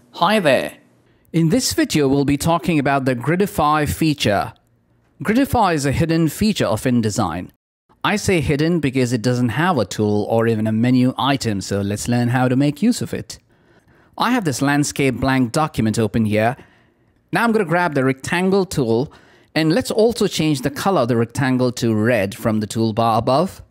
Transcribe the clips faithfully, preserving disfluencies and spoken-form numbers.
Hi there! In this video, we'll be talking about the Gridify feature. Gridify is a hidden feature of InDesign. I say hidden because it doesn't have a tool or even a menu item, so let's learn how to make use of it. I have this landscape blank document open here. Now I'm going to grab the rectangle tool, and let's also change the color of the rectangle to red from the toolbar above.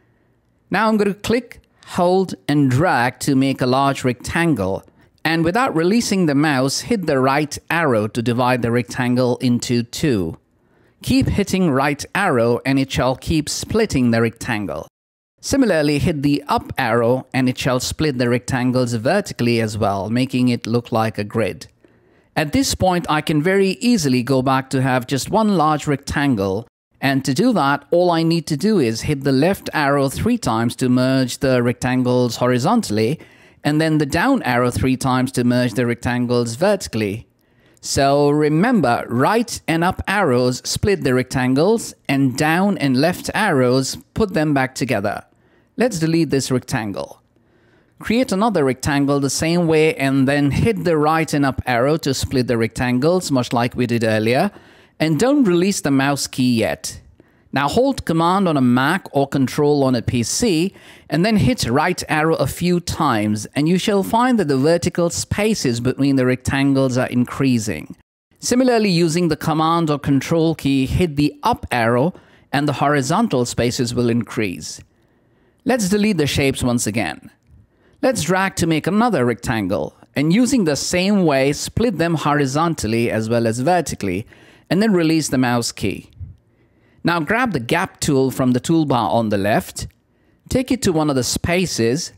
Now I'm going to click, hold, and drag to make a large rectangle. And without releasing the mouse, hit the right arrow to divide the rectangle into two. Keep hitting right arrow and it shall keep splitting the rectangle. Similarly, hit the up arrow and it shall split the rectangles vertically as well, making it look like a grid. At this point, I can very easily go back to have just one large rectangle. And to do that, all I need to do is hit the left arrow three times to merge the rectangles horizontally, and then the down arrow three times to merge the rectangles vertically. So remember, right and up arrows split the rectangles, and down and left arrows put them back together. Let's delete this rectangle. Create another rectangle the same way and then hit the right and up arrow to split the rectangles, much like we did earlier. And don't release the mouse key yet. Now hold Command on a Mac or Control on a P C and then hit right arrow a few times and you shall find that the vertical spaces between the rectangles are increasing. Similarly, using the Command or Control key, hit the up arrow and the horizontal spaces will increase. Let's delete the shapes once again. Let's drag to make another rectangle and using the same way, split them horizontally as well as vertically and then release the mouse key. Now grab the gap tool from the toolbar on the left, take it to one of the spaces,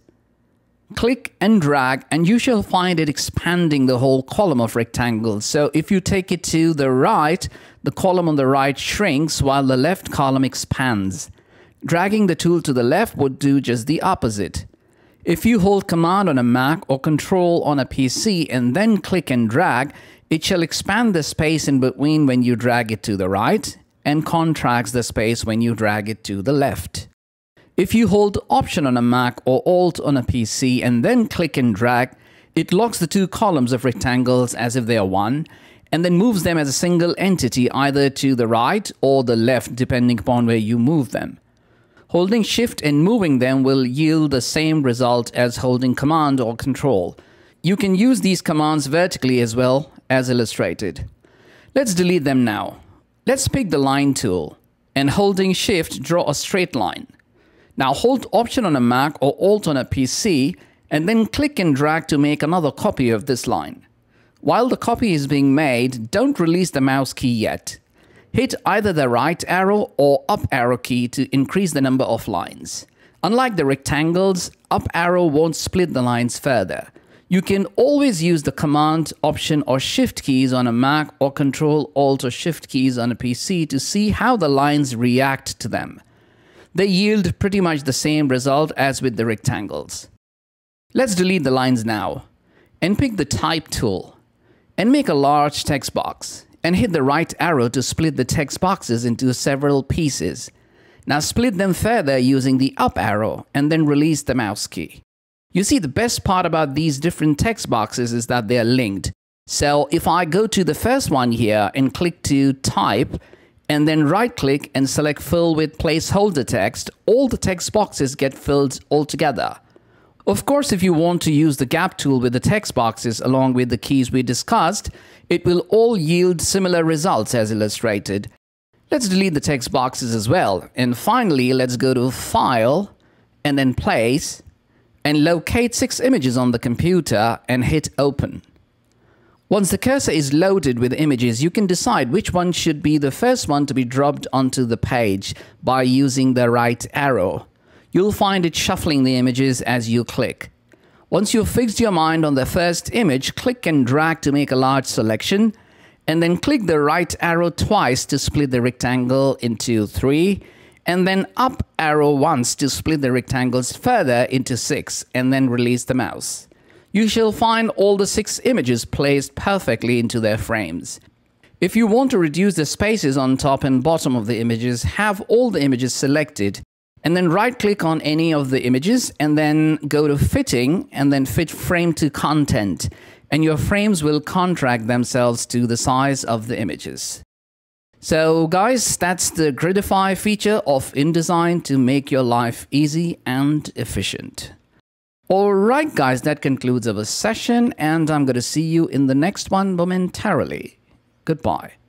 click and drag, and you shall find it expanding the whole column of rectangles. So if you take it to the right, the column on the right shrinks while the left column expands. Dragging the tool to the left would do just the opposite. If you hold Command on a Mac or Control on a P C and then click and drag, it shall expand the space in between when you drag it to the right, and contracts the space when you drag it to the left. If you hold Option on a Mac or Alt on a P C and then click and drag, it locks the two columns of rectangles as if they are one, and then moves them as a single entity either to the right or the left depending upon where you move them. Holding Shift and moving them will yield the same result as holding Command or Control. You can use these commands vertically as well as illustrated. Let's delete them now. Let's pick the line tool and holding Shift, draw a straight line. Now hold Option on a Mac or Alt on a P C and then click and drag to make another copy of this line. While the copy is being made, don't release the mouse key yet. Hit either the right arrow or up arrow key to increase the number of lines. Unlike the rectangles, up arrow won't split the lines further. You can always use the Command, Option, or Shift keys on a Mac or Control, Alt, or Shift keys on a P C to see how the lines react to them. They yield pretty much the same result as with the rectangles. Let's delete the lines now and pick the Type tool and make a large text box and hit the right arrow to split the text boxes into several pieces. Now split them further using the up arrow and then release the mouse key. You see, the best part about these different text boxes is that they are linked. So if I go to the first one here and click to Type, and then right click and select Fill with Placeholder Text, all the text boxes get filled all together. Of course, if you want to use the gap tool with the text boxes along with the keys we discussed, it will all yield similar results as illustrated. Let's delete the text boxes as well. And finally, let's go to File and then Place, and locate six images on the computer and hit Open. Once the cursor is loaded with images, you can decide which one should be the first one to be dropped onto the page by using the right arrow. You'll find it shuffling the images as you click. Once you've fixed your mind on the first image, click and drag to make a large selection, and then click the right arrow twice to split the rectangle into three, and then up arrow once to split the rectangles further into six, and then release the mouse. You shall find all the six images placed perfectly into their frames. If you want to reduce the spaces on top and bottom of the images, have all the images selected and then right click on any of the images and then go to fitting and then fit frame to content. and your frames will contract themselves to the size of the images. So guys, that's the Gridify feature of InDesign to make your life easy and efficient. Alright guys, that concludes our session, and I'm going to see you in the next one momentarily. Goodbye.